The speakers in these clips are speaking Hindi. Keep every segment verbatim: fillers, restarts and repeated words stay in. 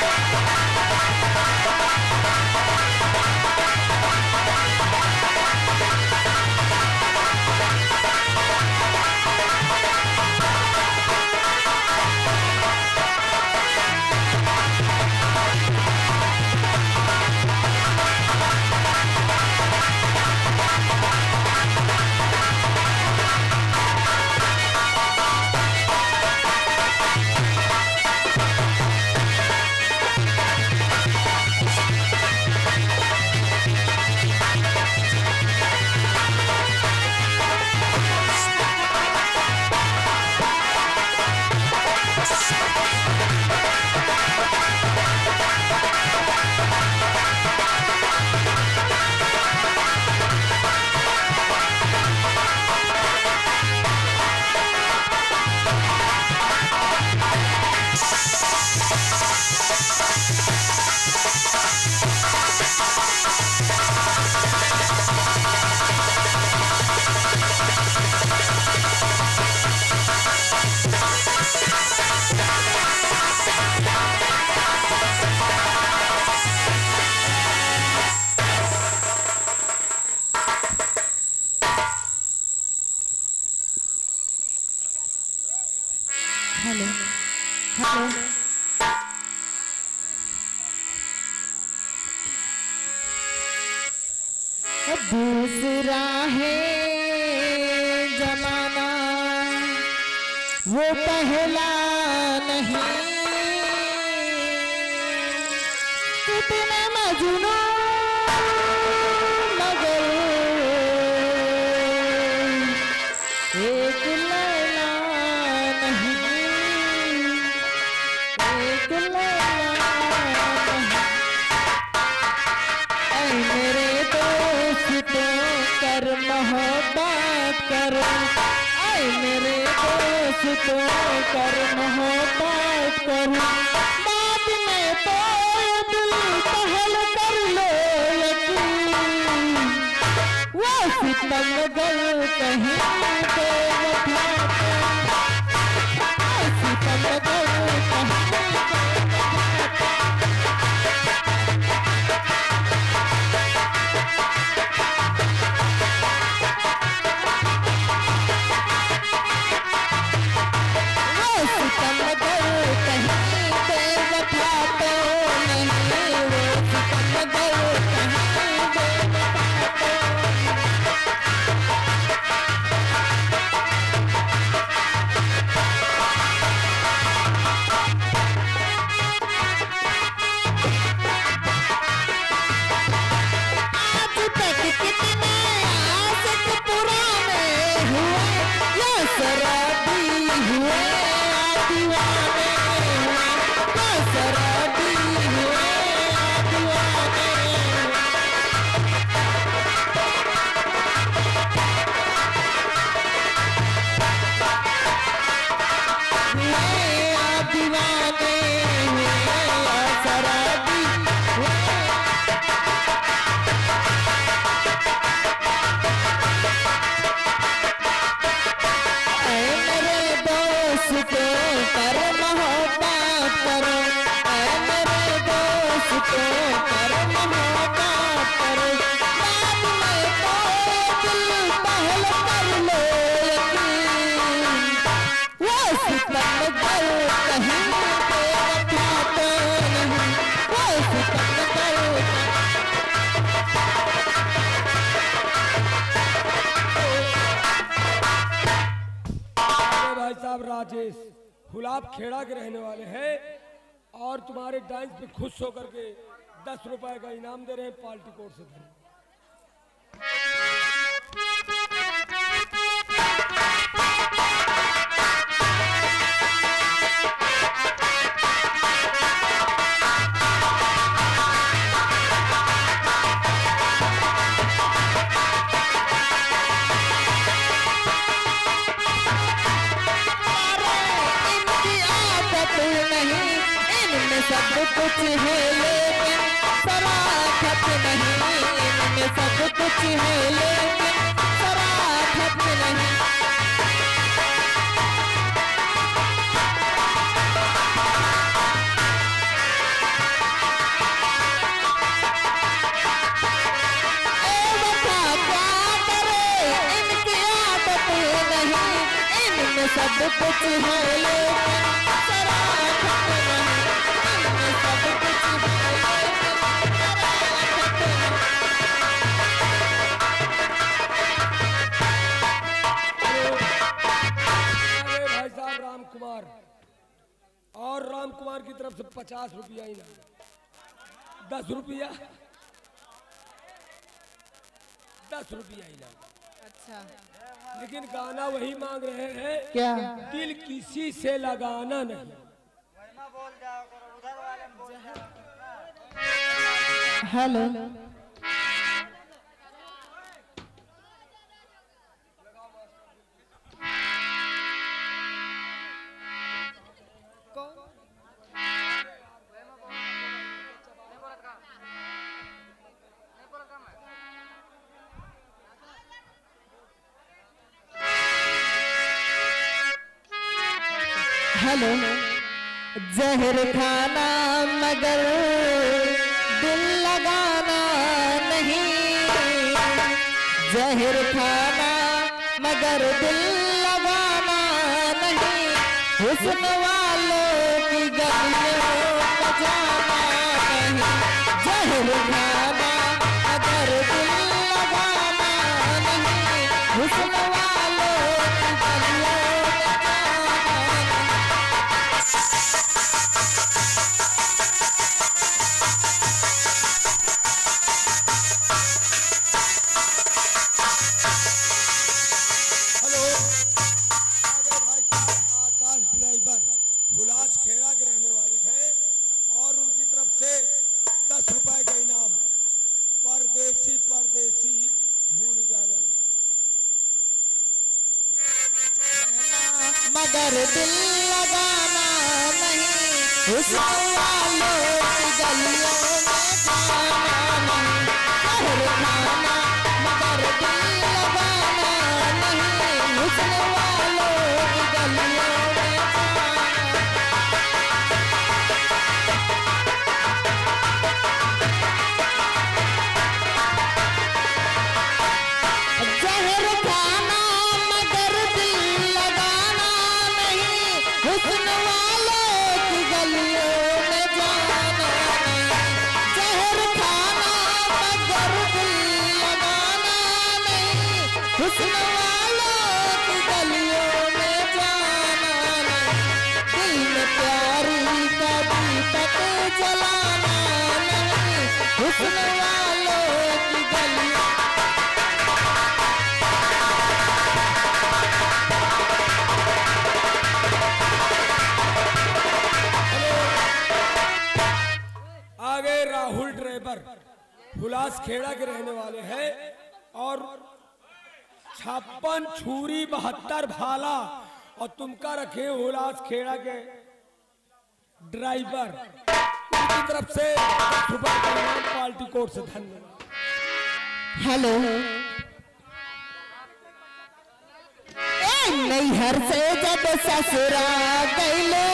हेलो हेलो दूसरा है जमाना वो पहला नहीं, कितने मजनू मगर एक लैला नहीं, एक लैला नहीं। ऐ मेरे दोस्तों कर मोहब्बत करो, ऐ मेरे दोस्तों कर मोहब्बत करो, बाद में तो दिल पहल कर लो यकीन, वो सितम गल कहीं पे वफा पे, सितम गल कहीं पे राजेश गुलाब खेड़ा के रहने वाले हैं और तुम्हारे डांस पे खुश होकर के दस रुपए का इनाम दे रहे हैं पार्टी कोर्ट से। सब कुछ है लेकिन सराफत नहीं, इनमें सब कुछ है लेकिन सराफत नहीं। सब कुछ है लेकिन शराफत नहीं, इनमें सब कुछ है लेकिन शराफत नहीं। अरे भाई साहब राम कुमार, और राम कुमार की तरफ से पचास रुपया ही ना, दस रुपया, दस रुपया ही ना। अच्छा, लेकिन गाना वही मांग रहे हैं, क्या? दिल किसी से लगाना नहीं। Hello, hello. जहर खाना मगर दिल लगाना नहीं, जहर खाना मगर दिल लगाना नहीं, हुस्न वालों की गलियों में जाना नहीं, जहर खाना मगर दिल लगाना नहीं, हुस्न वालों की गलियों में जाना नहीं। हेलो, आगे भाई साहब आकाश ड्राइवर हुलास खेड़ा के रहने वाले हैं और उनकी तरफ से दस रुपए का इनाम। परदेसी परदेसी भूल जाना नहीं। मगर दिल लगाना नहीं, हुस्न वालों की गलियों में जाना नहीं, जहर खाना मगर दिल लगाना नहीं, हुस्न वालों की गलियों में जाना। जहर खाना मगर दिल लगाना नहीं, हुस्न वालों की गलियों में जाना नहीं, जहर खाना मगर दिल लगाना नहीं, हुस्न वालों की गलियों में जाना नहीं, दिल में प्यारी का दीपक जलाना नहीं, हुस्न वालों की गलियों। आगे राहुल ड्राइवर हुलास खेड़ा के रहने वाले हैं और छप्पन छुरी बहत्तर भाला और तुमका रखे हुलास खेड़ा के ड्राइवर, उनकी तरफ से सुबह का इनाम पार्टी कोर्ट से। धन्यवाद। हेलो, ए नैहर से जब ससुरा गइलो,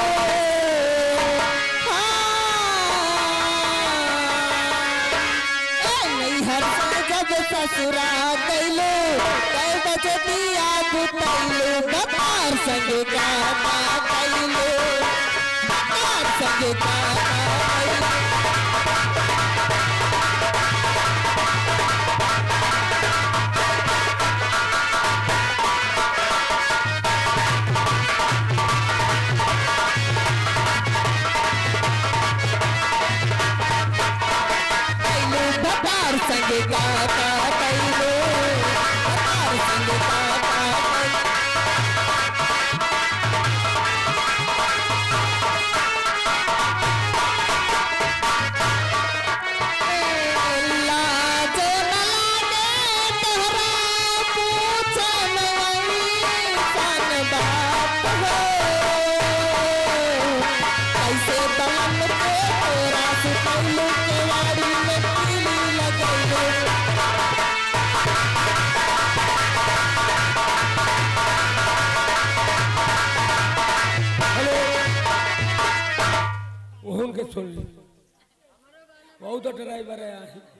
ससुरा गइलो, कै बजे दिया गुतैलो, बकार संगे गाना गइलो, बकार संगे गाना गइलो। बकार संगे गाना गइलो, बकार संगे गाना गइलो। लाज न लागे तोहरा पूछन वैसन बात हो, कैसे बलम के तोरा सुतैलू केवाड़ी में पीली लगैलो। हेलो, उनके सुन ली बहुत ड्राइवर है।